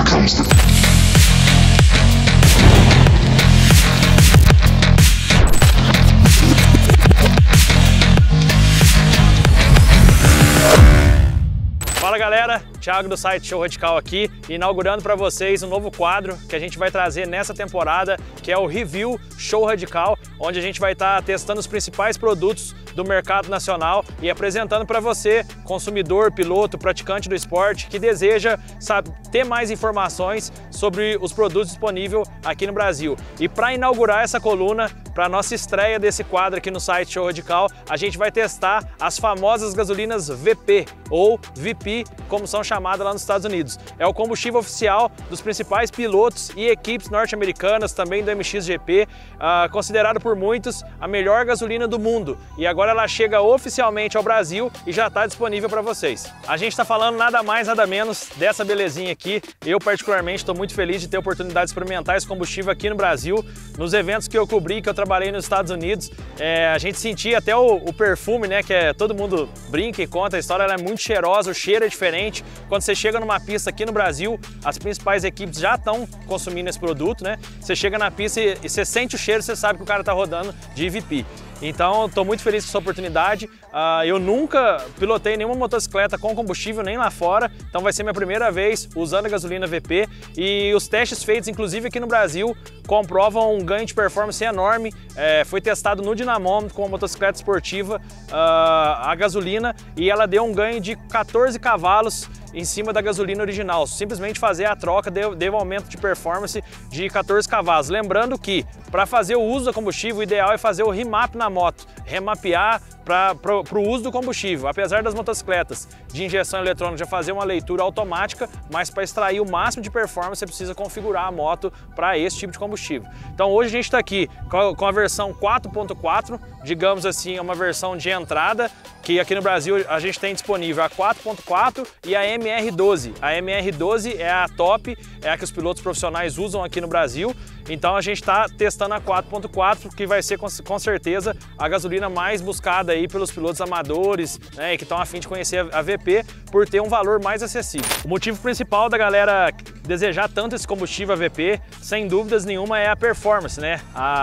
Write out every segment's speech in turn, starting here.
comes the... Fala galera, Thiago do site Show Radical aqui, inaugurando para vocês um novo quadro que a gente vai trazer nessa temporada, que é o Review Show Radical, onde a gente vai estar testando os principais produtos do mercado nacional e apresentando para você, consumidor, piloto, praticante do esporte, que deseja ter mais informações sobre os produtos disponíveis aqui no Brasil. E para inaugurar essa coluna, para a nossa estreia desse quadro aqui no site Show Radical, a gente vai testar as famosas gasolinas VP, ou VP, como são chamadas lá nos Estados Unidos. É o combustível oficial dos principais pilotos e equipes norte-americanas, também do MXGP, considerado por muitos a melhor gasolina do mundo. E agora ela chega oficialmente ao Brasil e já está disponível para vocês. A gente está falando nada mais, nada menos dessa belezinha aqui. Eu particularmente estou muito feliz de ter a oportunidade de experimentar esse combustível aqui no Brasil. Nos eventos que eu cobri, que eu trabalhei nos Estados Unidos, a gente sentia até o perfume, né, que todo mundo brinca e conta a história, ela é muito cheirosa, o cheiro é diferente. Quando você chega numa pista aqui no Brasil, as principais equipes já estão consumindo esse produto, né? Você chega na pista e você sente o cheiro, você sabe que o cara está rodando de VP. Então, estou muito feliz com essa oportunidade. Eu nunca pilotei nenhuma motocicleta com combustível, nem lá fora, então vai ser minha primeira vez usando a gasolina VP. E os testes feitos, inclusive aqui no Brasil, comprovam um ganho de performance enorme. Foi testado no dinamômetro com uma motocicleta esportiva, a gasolina, e ela deu um ganho de 14 cavalos em cima da gasolina original. Simplesmente fazer a troca deu um aumento de performance de 14 cavalos. Lembrando que para fazer o uso do combustível, o ideal é fazer o remap na moto, remapear para o uso do combustível. Apesar das motocicletas de injeção eletrônica já fazer uma leitura automática, mas para extrair o máximo de performance você precisa configurar a moto para esse tipo de combustível. Então hoje a gente está aqui com a versão 4.4, digamos assim, uma versão de entrada, que aqui no Brasil a gente tem disponível a 4.4 e a MR12. A MR12 é a top, é a que os pilotos profissionais usam aqui no Brasil. Então a gente está testando a 4.4, que vai ser com certeza a gasolina mais buscada aí pelos pilotos amadores, né, que estão a fim de conhecer a VP por ter um valor mais acessível. O motivo principal da galera desejar tanto esse combustível a VP, sem dúvidas nenhuma, é a performance, né?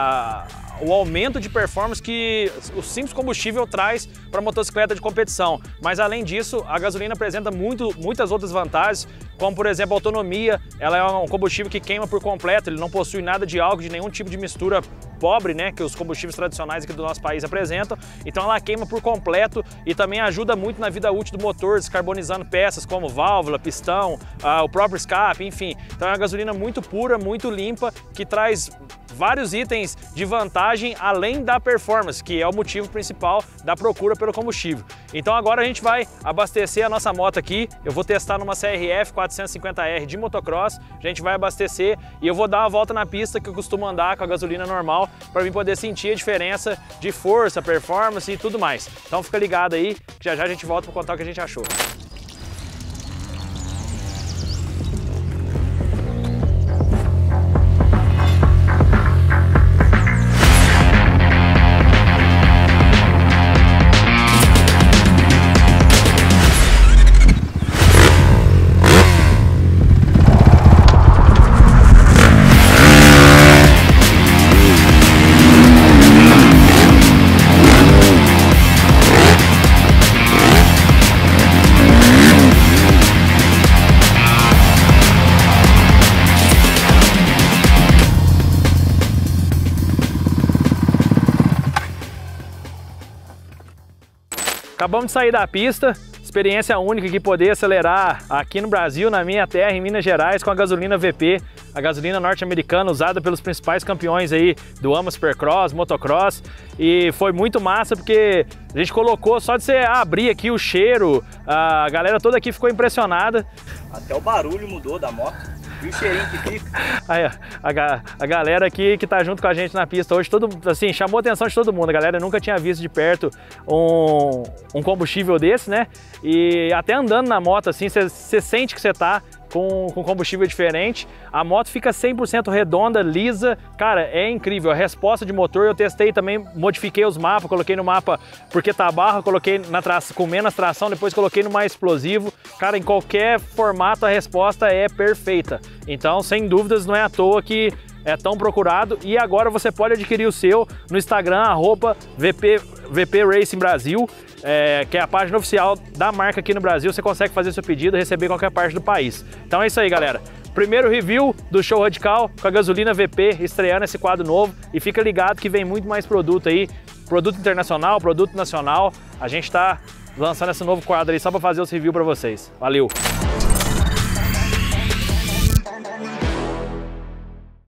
O aumento de performance que o simples combustível traz para a motocicleta de competição. Mas além disso, a gasolina apresenta muitas outras vantagens, como por exemplo a autonomia. Ela é um combustível que queima por completo, ele não possui nada de álcool, de nenhum tipo de mistura pobre, né, que os combustíveis tradicionais aqui do nosso país apresentam. Então ela queima por completo e também ajuda muito na vida útil do motor, descarbonizando peças como válvula, pistão, o próprio escape, enfim. Então é uma gasolina muito pura, muito limpa, que traz vários itens de vantagem além da performance, que é o motivo principal da procura pelo combustível. Então agora a gente vai abastecer a nossa moto aqui. Eu vou testar numa CRF 450R de motocross, a gente vai abastecer e eu vou dar uma volta na pista que eu costumo andar com a gasolina normal, para mim poder sentir a diferença de força, performance e tudo mais. Então fica ligado aí, que já já a gente volta para contar o que a gente achou. Acabamos de sair da pista, experiência única que poder acelerar aqui no Brasil, na minha terra, em Minas Gerais, com a gasolina VP, a gasolina norte-americana usada pelos principais campeões aí do AMA Supercross, Motocross, e foi muito massa porque a gente colocou, só de você abrir aqui o cheiro, a galera toda aqui ficou impressionada. Até o barulho mudou da moto. E o cheirinho que fica. Aí, a galera aqui que tá junto com a gente na pista hoje, assim, chamou a atenção de todo mundo. A galera nunca tinha visto de perto um combustível desse, né? E até andando na moto, assim, você sente que você tá com combustível diferente. A moto fica 100% redonda, lisa. Cara, é incrível. A resposta de motor eu testei também, modifiquei os mapas, coloquei no mapa porque tá barra, coloquei com menos tração, depois coloquei no mais explosivo. Cara, em qualquer formato a resposta é perfeita. Então, sem dúvidas, não é à toa que é tão procurado, e agora você pode adquirir o seu no Instagram, @VP Racing Brasil, que é a página oficial da marca aqui no Brasil. Você consegue fazer seu pedido e receber em qualquer parte do país. Então é isso aí, galera. Primeiro review do Show Radical com a gasolina VP, estreando esse quadro novo, e fica ligado que vem muito mais produto aí, produto internacional, produto nacional. A gente tá lançando esse novo quadro aí só para fazer os reviews para vocês. Valeu!